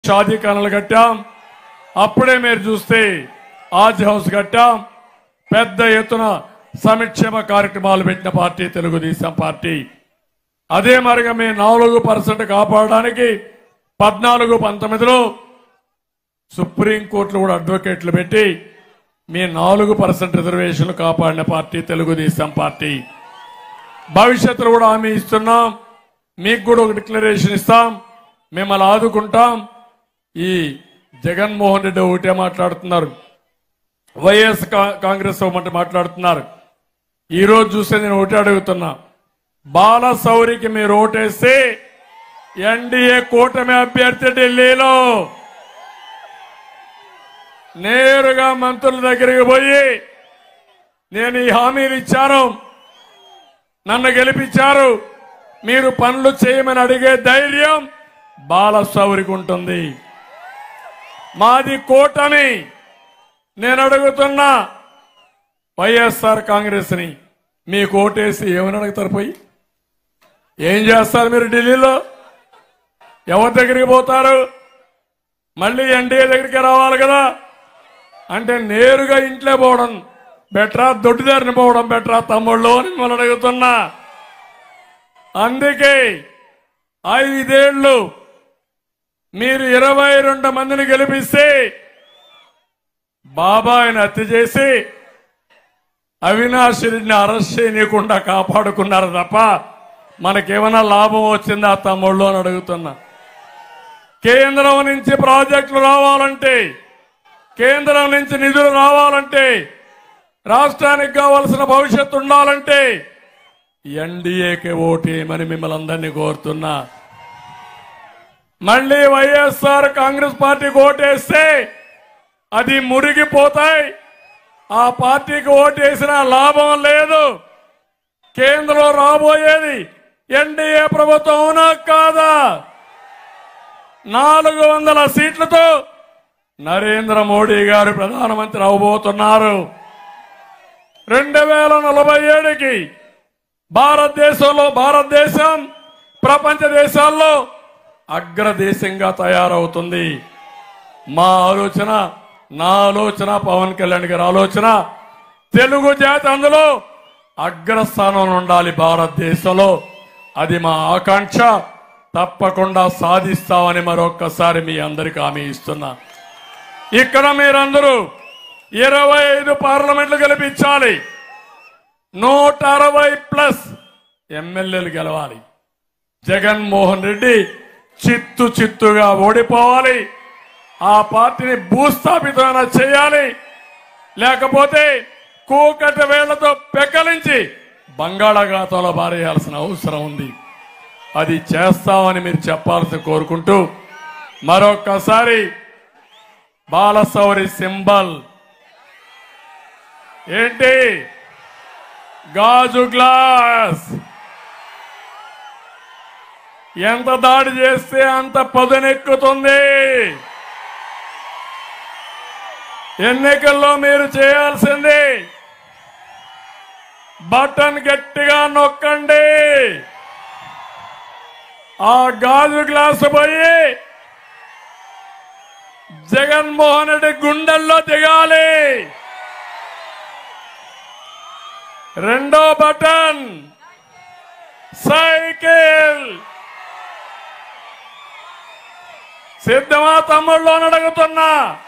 షాదీ ఖానాలు కట్టాం. అప్పుడే మీరు చూస్తే ఆజ్ హౌస్ కట్టాం. పెద్ద ఎత్తున సంక్షేమ కార్యక్రమాలు పెట్టిన పార్టీ తెలుగుదేశం పార్టీ. అదే మరిగా మీ 4% కాపాడడానికి 14-19లో సుప్రీంకోర్టులో కూడా అడ్వకేట్లు పెట్టి మీ 4% రిజర్వేషన్లు కాపాడిన పార్టీ తెలుగుదేశం పార్టీ. భవిష్యత్తులో కూడా హామీ ఇస్తున్నాం. మీకు కూడా ఒక డిక్లరేషన్ ఇస్తాం, మిమ్మల్ని ఆదుకుంటాం. ఈ జగన్మోహన్ రెడ్డి ఒకటే మాట్లాడుతున్నారు, వైఎస్ కాంగ్రెస్ ఒకటి మాట్లాడుతున్నారు. ఈ రోజు చూస్తే నేను ఒకటే అడుగుతున్నా, బాలశౌరికి మీరు ఓటేస్తే ఎన్డీఏ కూటమి అభ్యర్థి ఢిల్లీలో నేరుగా మంత్రుల దగ్గరికి పోయి నేను ఈ హామీలు ఇచ్చాను, నన్ను గెలిపించారు, మీరు పనులు చేయమని అడిగే ధైర్యం బాలశౌరికి ఉంటుంది. మాది కూటమి. నేను అడుగుతున్నా వైఎస్ఆర్ కాంగ్రెస్ ని, మీకు ఓటేసి ఏమని అడుగుతారు? పోయి ఏం చేస్తారు మీరు? ఢిల్లీలో ఎవరి దగ్గరికి పోతారు? మళ్ళీ ఎన్డీఏ దగ్గరికి రావాలి కదా. అంటే నేరుగా ఇంట్లో పోవడం బెటరా, దొడ్డిదారిని పోవడం బెటరా తమ్ముళ్ళు అని మిమ్మల్ని అడుగుతున్నా. అందుకే 5 ఏళ్లు మీరు 22 మందిని గెలిపిస్తే బాబాయిని హత్య చేసి అవినాష్ రెడ్డిని అరెస్ట్ చేయకుండా కాపాడుకున్నారు తప్ప మనకేమైనా లాభం వచ్చిందా తమ్ముళ్ళు అని అడుగుతున్నా. కేంద్రం నుంచి ప్రాజెక్టులు రావాలంటే, కేంద్రం నుంచి నిధులు రావాలంటే, రాష్ట్రానికి కావాల్సిన భవిష్యత్తు ఉండాలంటే ఎన్డీఏకి ఓటేయమని మిమ్మల్ని అందరినీ కోరుతున్నా. మళ్ళీ వైఎస్ఆర్ కాంగ్రెస్ పార్టీకి ఓటేస్తే అది మురిగిపోతాయి. ఆ పార్టీకి ఓటేసిన లాభం లేదు. కేంద్రంలో రాబోయేది ఎన్డీఏ ప్రభుత్వం, అవునా కాదా? 400 సీట్లతో నరేంద్ర మోడీ గారు ప్రధానమంత్రి అవబోతున్నారు. 2047కి భారతదేశం ప్రపంచ దేశాల్లో అగ్రదేశంగా తయారవుతుంది. మా ఆలోచన, నా ఆలోచన, పవన్ కళ్యాణ్ గారి ఆలోచన, తెలుగు జాతి అందులో అగ్రస్థానంలో ఉండాలి భారతదేశంలో. అది మా ఆకాంక్ష. తప్పకుండా సాధిస్తామని మరొక్కసారి మీ అందరికీ హామీ ఇస్తున్నా. ఇక్కడ మీరందరూ 25 పార్లమెంట్లు గెలిపించాలి, 160+ ఎమ్మెల్యేలు గెలవాలి. జగన్మోహన్ రెడ్డి చిత్తుగా ఓడిపోవాలి. ఆ పార్టీని భూస్థాపితమైన చేయాలి. లేకపోతే కూకట వేళ్లతో పెకలించి బంగాళాఖాతంలో పారేయాల్సిన అవసరం ఉంది. అది చేస్తామని మీరు చెప్పాల్సి కోరుకుంటూ, మరొక్కసారి బాలశౌరి సింబల్ ఏంటి? గాజు గ్లాస్. ఎంత దాడి చేస్తే అంత పదునెక్కుతుంది. ఎన్నికల్లో మీరు చేయాల్సింది బటన్ గట్టిగా నొక్కండి. ఆ గాజు గ్లాసు పోయి జగన్మోహన్ రెడ్డి గుండెల్లో దిగాలి. రెండో బటన్ సైకిల్. సిద్ధమా తమ్ముళ్ళు అని అడుగుతున్నా.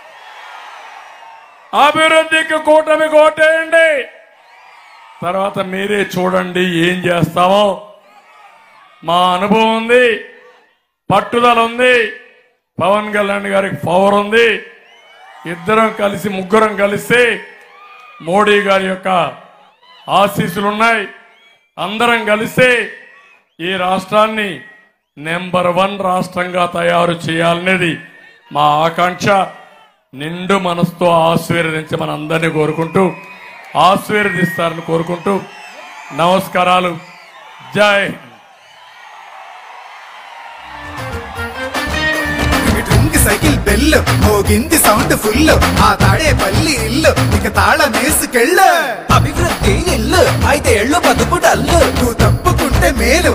అభివృద్ధికి కూటమి కోటేయండి. తర్వాత మీరే చూడండి ఏం చేస్తామో. మా అనుభవం ఉంది, పట్టుదల ఉంది, పవన్ కళ్యాణ్ గారికి పవర్ ఉంది. ఇద్దరం కలిసి, ముగ్గురం కలిసి మోడీ గారి యొక్క ఆశీస్సులున్నాయి. అందరం కలిసి ఈ రాష్ట్రాన్ని నెంబర్ 1 రాష్ట్రంగా తయారు చేయాలనేది మా ఆకాంక్ష. నిండు మనసుతో ఆశీర్వదించమని అందరినీ కోరుకుంటూ, ఆశీర్వదిస్తారని కోరుకుంటూ నమస్కారాలు. జై హింద్. సైకిల్ బెల్ మోగింది సౌండ్ ఫుల్. ఆ తాడే పల్లి ఇల్లు ఇక తాళమేసుకెళ్ళు. అభివృద్ధి ఇల్లు 5 ఏళ్ళు బతుకు డల్లు. నువ్వు తప్పుకుంటే మేలు.